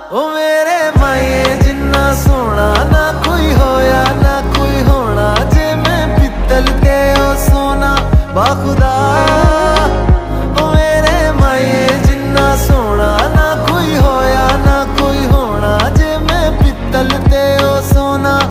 ओ मेरे माए जिन्ना सोना ना कोई होया ना कोई होना, जे मैं पित्तल ते ओ सोना बाखुदा। ओ मेरे माए जिन्ना सोना